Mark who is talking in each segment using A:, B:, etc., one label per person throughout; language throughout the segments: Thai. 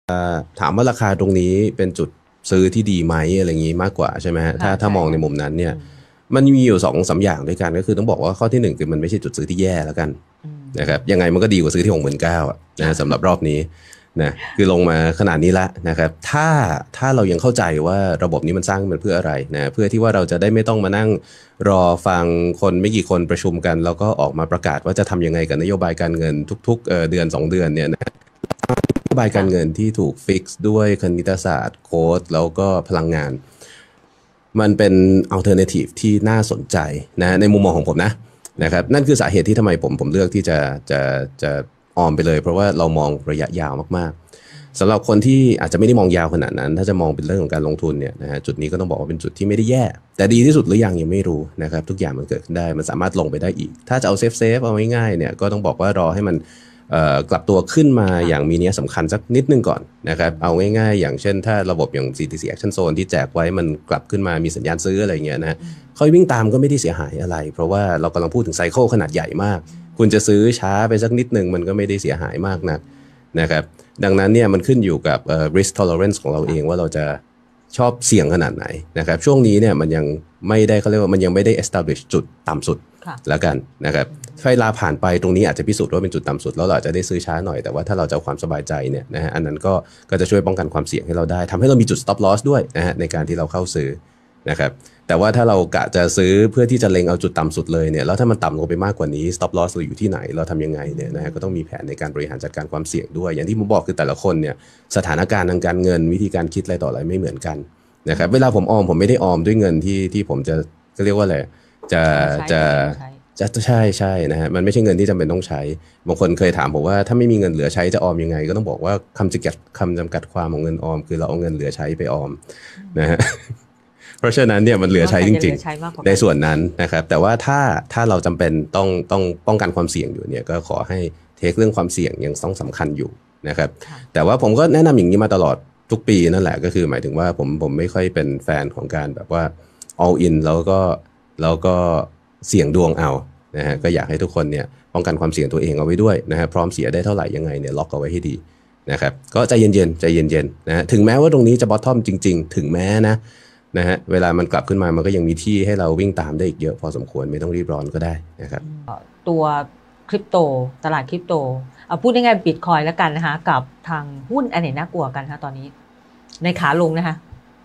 A: ถามว่าราคาตรงนี้เป็นจุดซื้อที่ดีไหมอะไรอย่างนี้มากกว่าใช่ไหมฮะถ้ามองในมุมนั้นเนี่ยมันมีอยู่2-3อย่างด้วยกันก็คือต้องบอกว่าข้อที่1คือมันไม่ใช่จุดซื้อที่แย่แล้วกันนะครับยังไงมันก็ดีกว่าซื้อที่69,000นะสำหรับรอบนี้นะคือลงมาขนาดนี้ละนะครับถ้าเรายังเข้าใจว่าระบบนี้มันสร้างมันเพื่ออะไรนะเพื่อที่ว่าเราจะได้ไม่ต้องมานั่งรอฟังคนไม่กี่คนประชุมกันแล้วก็ออกมาประกาศว่าจะทำยังไงกับนโยบายการเงินทุกๆเดือน2เดือนเนี่ยนะนโยบายการเงินที่ถูกฟิกซ์ด้วยคณิตศาสตร์โค้ดแล้วก็พลังงานมันเป็นอัลเทอร์เนทีฟที่น่าสนใจนะในมุมมองของผมนะครับนั่นคือสาเหตุที่ทำไมผมเลือกที่จะออมไปเลยเพราะว่าเรามองระยะยาวมากๆสำหรับคนที่อาจจะไม่ได้มองยาวขนาดนั้นถ้าจะมองเป็นเรื่องของการลงทุนเนี่ยนะฮะจุดนี้ก็ต้องบอกว่าเป็นจุดที่ไม่ได้แย่แต่ดีที่สุดหรือยังไม่รู้นะครับทุกอย่างมันเกิดขึ้นได้มันสามารถลงไปได้อีกถ้าจะเอาเซฟเอาง่ายๆเนี่ยก็ต้องบอกว่ารอให้มันกลับตัวขึ้นมาอย่างมีนัยสำคัญสักนิดนึงก่อนนะครับเอาง่ายๆอย่างเช่นถ้าระบบอย่าง CTC Action Zone ที่แจกไว้มันกลับขึ้นมามีสัญญาณซื้ออะไรเงี้ยนะค่อยวิ่งตามก็ไม่ได้เสียหายอะไรเพราะว่าเรากำลังพูดถึงไซเคิลขนาดใหญ่มากคุณจะซื้อช้าไปสักนิดนึงมันก็ไม่ได้เสียหายมากนะครับดังนั้นเนี่ยมันขึ้นอยู่กับrisk tolerance ของเราเองว่าเราจะชอบเสี่ยงขนาดไหนนะครับช่วงนี้เนี่ยมันยังไม่ได้เขาเรียกว่ามันยังไม่ได้ establish จุดต่ำสุดแล้วกันนะครับเวลาผ่านไปตรงนี้อาจจะพิสูจน์ว่าเป็นจุดต่ำสุดแล้วเราอาจจะได้ซื้อช้าหน่อยแต่ว่าถ้าเราจะเอาความสบายใจเนี่ยนะฮะอันนั้นก็จะช่วยป้องกันความเสี่ยงให้เราได้ทำให้เรามีจุด stop loss ด้วยนะฮะในการที่เราเข้าซื้อนะครับแต่ว่าถ้าเรากะจะซื้อเพื่อที่จะเล็งเอาจุดต่ำสุดเลยเนี่ยแล้วถ้ามันต่ำลงไปมากกว่านี้ stop loss เราอยู่ที่ไหนเราทำยังไงเนี่ยนะฮะก็ต้องมีแผนในการบริหารจัดการความเสี่ยงด้วยอย่างที่ผมบอกคือแต่ละคนเนี่ยสถานการณ์ทางการเงินวิธีการคิดอะไรต่ออะไรไม่เหมือนกันนะครับเวลาผมออมผมไม่ได้ออมด้วยเงินที่ผมจะเรียกว่าอะไรจะใช่นะฮะมันไม่ใช่เงินที่จำเป็นต้องใช้บางคนเคยถามผมว่าถ้าไม่มีเงินเหลือใช้จะออมยังไงก็ต้องบอกว่าคำจำกัดความของเงินออมคือเราเอาเงินเหลือใช้ไปออมนะฮะเพราะฉะนั้นเนี่ยมันเหลือใช้จริงๆในส่วนนั้นนะครับแต่ว่าถ้าเราจำเป็นต้องป้องกันความเสี่ยงอยู่เนี่ยก็ขอให้เทคเรื่องความเสี่ยงยังต้องสำคัญอยู่นะครับแต่ว่าผมก็แนะนำอย่างนี้มาตลอดทุกปีนั่นแหละก็คือหมายถึงว่าผมไม่ค่อยเป็นแฟนของการแบบว่า all in แล้วก็เสี่ยงดวงเอานะฮะก็อยากให้ทุกคนเนี่ยป้องกันความเสี่ยงตัวเองเอาไว้ด้วยนะฮะพร้อมเสียได้เท่าไหร่ยังไงเนี่ยล็อกเอาไว้ให้ดีนะครับก็ใจเย็นๆนะฮะถึงแม้ว่าตรงนี้จะบอททอมจริงๆถึงแม้นะฮะเวลามันกลับขึ้นมามันก็ยังมีที่ให้เราวิ่งตามได้อีกเยอะพอสมควรไม่ต้องรีบร้อนก็ได้นะครับ
B: ตัวคริปโตตลาดคริปโตเอาพูดง่ายๆบิตคอยแล้วกันนะคะกับทางหุ้นอันไหนน่ากลัวกันคะตอนนี้ในขาลงนะคะ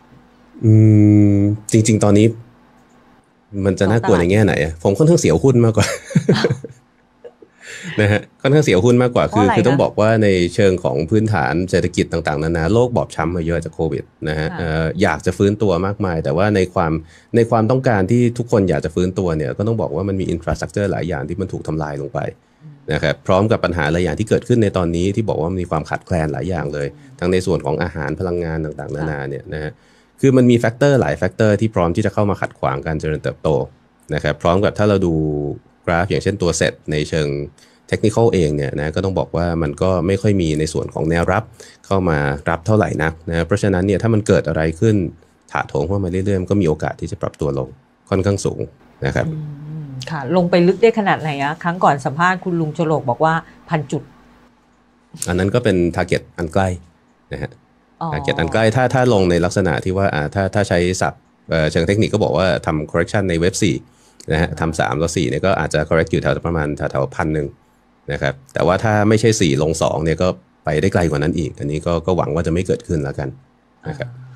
A: จริงๆตอนนี้มันจะน่ากลัวในแง่ไหนผมค่อนข้างเสียวหุ้นมากกว่า นะฮะค่อนข้างเสียวหุ้นมากกว่าคือต้องบอกว่าในเชิงของพื้นฐานเศรษฐกิจต่างๆนานาโลกบอบช้ำมาเยอะจากโควิดนะฮะอยากจะฟื้นตัวมากมายแต่ว่าในความต้องการที่ทุกคนอยากจะฟื้นตัวเนี่ยก็ต้องบอกว่ามันมีอินฟราสตรัคเจอร์หลายอย่างที่มันถูกทำลายลงไปนะครับพร้อมกับปัญหาหลายอย่างที่เกิดขึ้นในตอนนี้ที่บอกว่ามีความขาดแคลนหลายอย่างเลยทั้งในส่วนของอาหารพลังงานต่างๆนานาเนี่ยนะฮะคือมันมีแฟกเตอร์หลายแฟกเตอร์ที่พร้อมที่จะเข้ามาขัดขวางการเจริญเติบโตนะครับพร้อมกับถ้าเราดูกราฟอย่างเช่นตัวเซตในเชิงเทคนิคอลเองเนี่ยนะก็ต้องบอกว่ามันก็ไม่ค่อยมีในส่วนของแนวรับเข้ามารับเท่าไหร่นักนะเพราะฉะนั้นเนี่ยถ้ามันเกิดอะไรขึ้นถาโถมเข้ามาเรื่อยๆก็มีโอกาสที่จะปรับตัวลงค่อนข้างสูงนะครับ
B: ค่ะลงไปลึกได้ขนาดไหนอะครั้งก่อนสัมภาษณ์คุณลุงโฉลกบอกว่า1,000 จุด
A: อันนั้นก็เป็น target อันใกล้นะฮะ target อันใกล้ถ้าลงในลักษณะที่ว่าถ้าใช้ศัพท์เชิงเทคนิคก็บอกว่าทำ correction ในเว็บ4นะฮะทำ3แล้ว4เนี่ยก็อาจจะ correct อยู่แถวประมาณแถว1,000นะครับแต่ว่าถ้าไม่ใช่4ลง2เนี่ยก็ไปได้ไกลกว่านั้นอีกอันนี้ก็หวังว่าจะไม่เกิดขึ้นแล้วกันนะครับ